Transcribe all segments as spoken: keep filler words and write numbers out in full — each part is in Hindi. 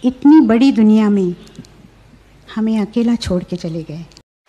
इतनी बड़ी दुनिया में हमें अकेला छोड़ के चले गए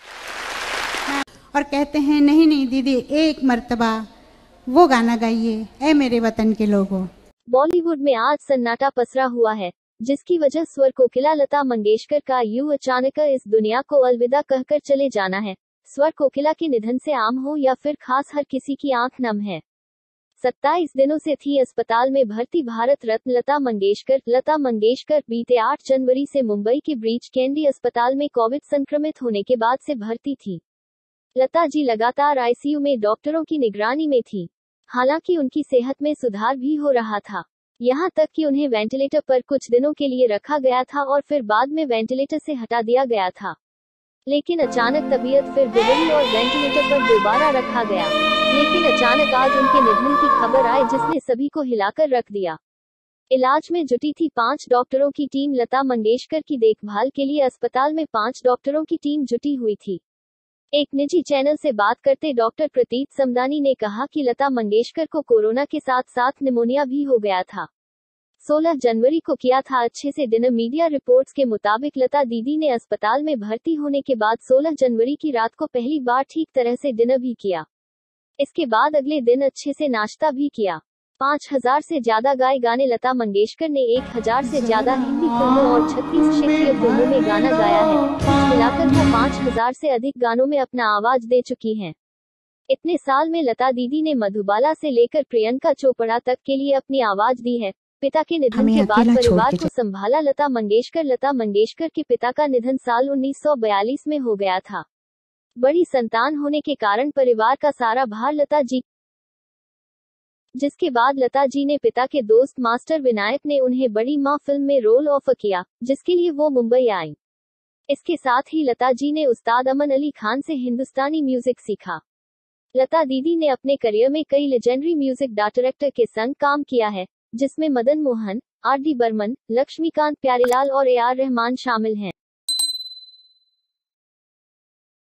और कहते हैं नहीं नहीं दीदी एक मर्तबा वो गाना गाइए, ऐ मेरे वतन के लोगों। बॉलीवुड में आज सन्नाटा पसरा हुआ है, जिसकी वजह स्वर कोकिला लता मंगेशकर का यूं अचानक इस दुनिया को अलविदा कहकर चले जाना है। स्वर कोकिला के निधन से आम हो या फिर खास हर किसी की आंख नम है। सत्ताईस दिनों से थी अस्पताल में भर्ती भारत रत्न लता मंगेशकर। लता मंगेशकर बीते आठ जनवरी से मुंबई के ब्रीच कैंडी अस्पताल में कोविड संक्रमित होने के बाद से भर्ती थी। लता जी लगातार आईसीयू में डॉक्टरों की निगरानी में थी। हालांकि उनकी सेहत में सुधार भी हो रहा था, यहां तक कि उन्हें वेंटिलेटर पर कुछ दिनों के लिए रखा गया था और फिर बाद में वेंटिलेटर से हटा दिया गया था। लेकिन अचानक तबीयत फिर बिगड़ी और वेंटिलेटर पर दोबारा रखा गया। लेकिन अचानक आज उनके निधन की खबर आई, जिसने सभी को हिलाकर रख दिया। इलाज में जुटी थी पांच डॉक्टरों की टीम। लता मंगेशकर की देखभाल के लिए अस्पताल में पांच डॉक्टरों की टीम जुटी हुई थी। एक निजी चैनल से बात करते डॉक्टर प्रतीत समदानी ने कहा कि लता मंगेशकर को कोरोना के साथ साथ निमोनिया भी हो गया था। सोलह जनवरी को किया था अच्छे से डिनर। मीडिया रिपोर्ट्स के मुताबिक लता दीदी ने अस्पताल में भर्ती होने के बाद सोलह जनवरी की रात को पहली बार ठीक तरह से डिनर भी किया। इसके बाद अगले दिन अच्छे से नाश्ता भी किया। पाँच हजार से ज्यादा गाए गाने लता मंगेशकर ने एक हजार से ज्यादा हिंदी फिल्मों और छत्तीस क्षेत्रीय फिल्मों में गाना गाया है। मिलाकर वो पाँच हजार से अधिक गानों में अपना आवाज दे चुकी हैं। इतने साल में लता दीदी ने मधुबाला से लेकर प्रियंका चोपड़ा तक के लिए अपनी आवाज दी है। पिता के निधन के बाद परिवार को संभाला लता मंगेशकर। लता मंगेशकर के पिता का निधन साल उन्नीस सौ बयालीस में हो गया था। बड़ी संतान होने के कारण परिवार का सारा भार लता जी, जिसके बाद लता जी ने पिता के दोस्त मास्टर विनायक ने उन्हें बड़ी मां फिल्म में रोल ऑफर किया, जिसके लिए वो मुंबई आई। इसके साथ ही लता जी ने उस्ताद अमन अली खान से हिंदुस्तानी म्यूजिक सीखा। लता दीदी ने अपने करियर में कई लेजेंडरी म्यूजिक डायरेक्टर के संग काम किया है, जिसमें मदन मोहन, आर डी बर्मन, लक्ष्मीकांत प्यारेलाल और ए आर रहमान शामिल हैं।